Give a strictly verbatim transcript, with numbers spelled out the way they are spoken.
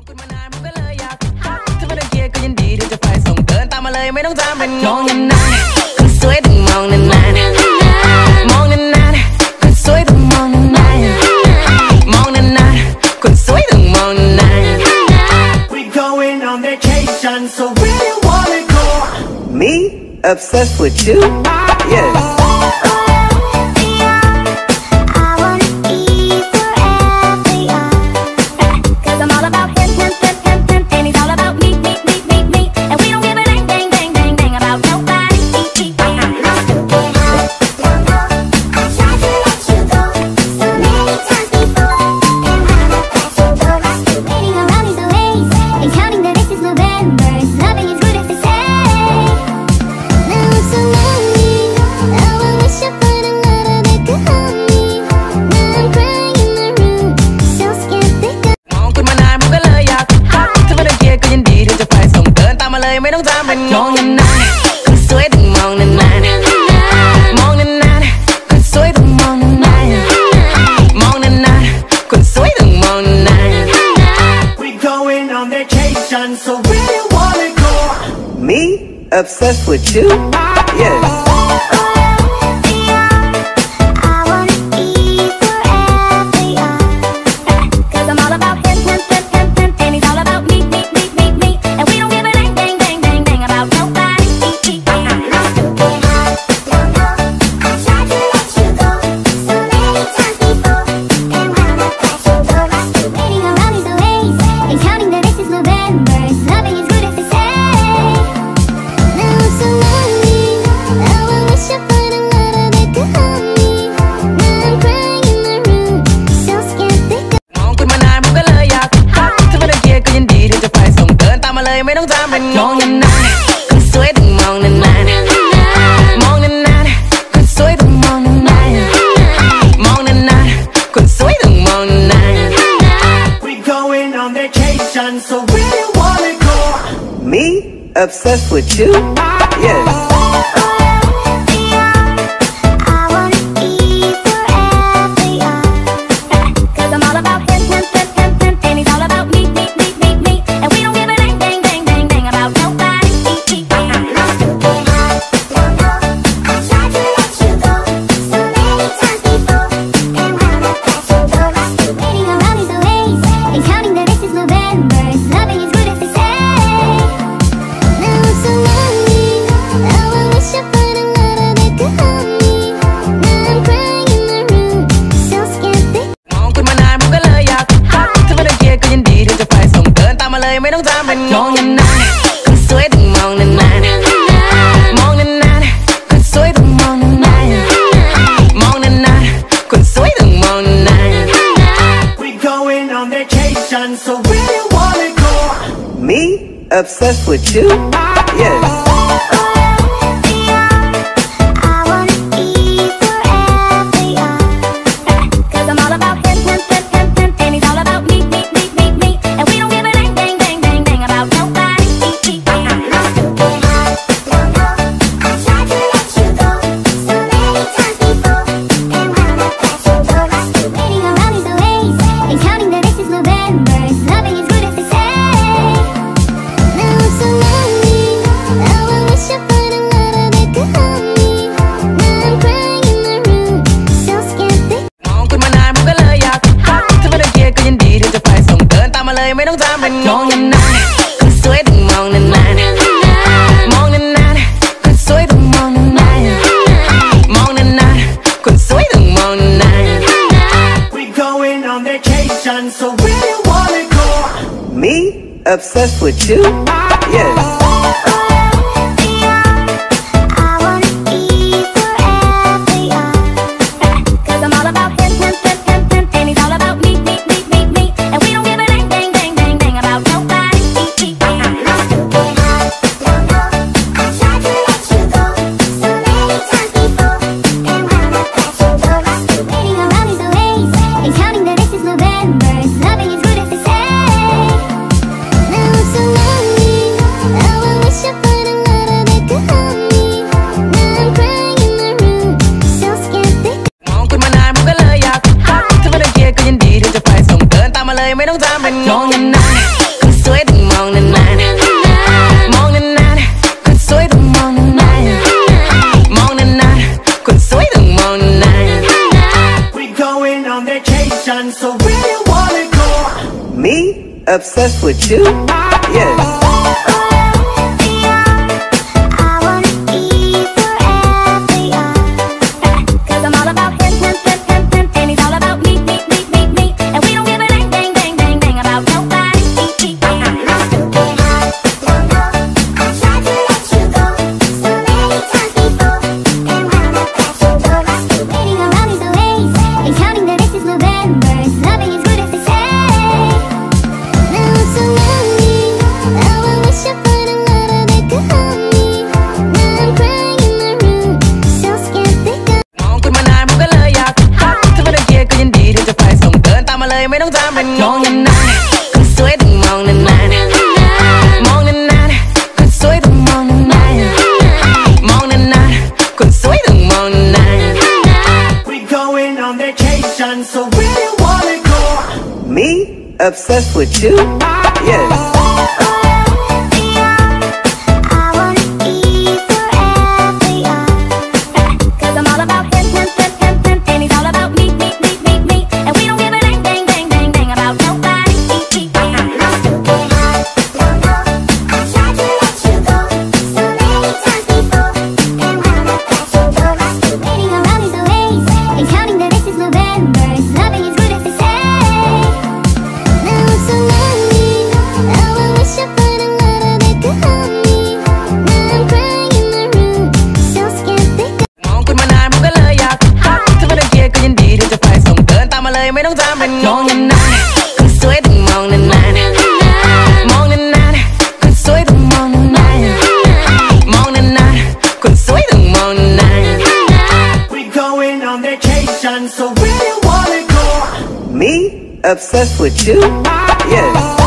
คุณมานานผมก็เลยอยากทักถ้าไม่ได้เคลียร์ก็ยินดีที่จะไปส่งเดินตามมาเลยไม่ต้องจำเป็นมองนานๆคนสวยต้องมองนานๆมองนานๆคนสวยต้องมองนานๆมองนานๆคนสวยต้องมองนานๆ We going on vacation, so where you wanna go? Me? Obsessed with you? Yes. ไม่ต้องจำเป็นมองนานๆคนสวยต้องมองนานๆมองนานๆคนสวยต้องมองนานๆมองนานๆคนสวยต้องมองนานๆ We going on vacation, so where you wanna go? Me? Obsessed with you? Yes. ไม่ต้องจำเป็นมองนานๆคนสวยต้องมองนานๆมองนานๆคนสวยต้องมองนานๆมองนานๆคนสวยต้องมองนานๆ We going on vacation, so where you wanna go? Me? Obsessed with you? Yes. ไม่ต้องจำเป็นมองนานๆคนสวยต้องมองนานๆมองนานๆคนสวยต้องมองนานๆมองนานๆคนสวยต้องมองนานๆ We going on vacation, so where you wanna go? Me? Obsessed with you? Yes. ไม่ต้องจำเป็นมองนานๆคนสวยต้องมองนานๆมองนานๆคนสวยต้องมองนานๆมองนานๆคนสวยต้องมองนานๆ We going on vacation, so where you wanna go? Me? Obsessed with you? Yes. Loving is good as they say. Now it's so lonely. obsessed with you? Yes. So where you wanna go? Me? Obsessed with you? Yes. So where you wanna go? Me? Obsessed with you? Yes.